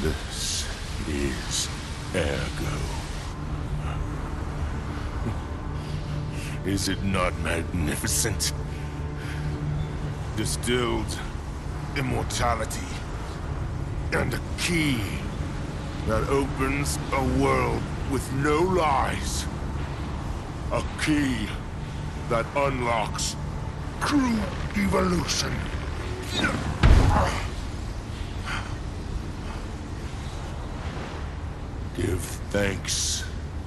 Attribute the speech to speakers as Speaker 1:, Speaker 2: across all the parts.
Speaker 1: This is Ergo. Is it not magnificent? Distilled immortality and a key that opens a world with no lies. A key that unlocks true evolution. Give thanks.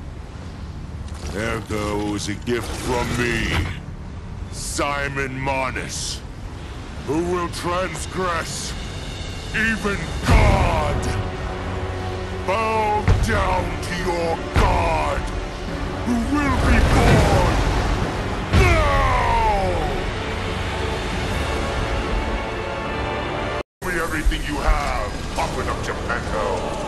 Speaker 1: Ergo is a gift from me, Simon Manus, who will transgress even God. Bow down to your God, who will be born now! Give me everything you have, open up Geppetto.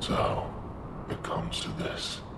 Speaker 2: So, it comes to this.